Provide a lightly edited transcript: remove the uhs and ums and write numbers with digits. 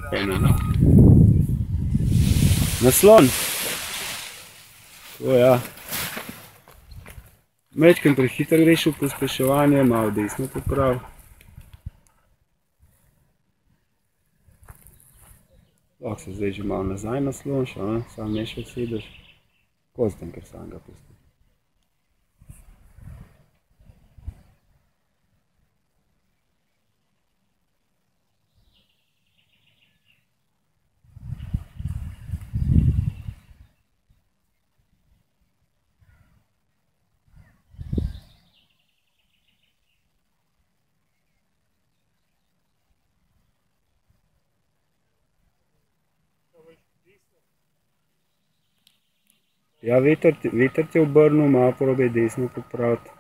Naslon. To ja. Majčkeno prehitro greš v pospeševanje, malo desno poprav. Lahko se zdaj že malo nazaj nasloniš, sam ne še odsedeš. Kozdem, ker sam ga pusti. Ja, veter te je obrnil, malo probaj desno popraviti.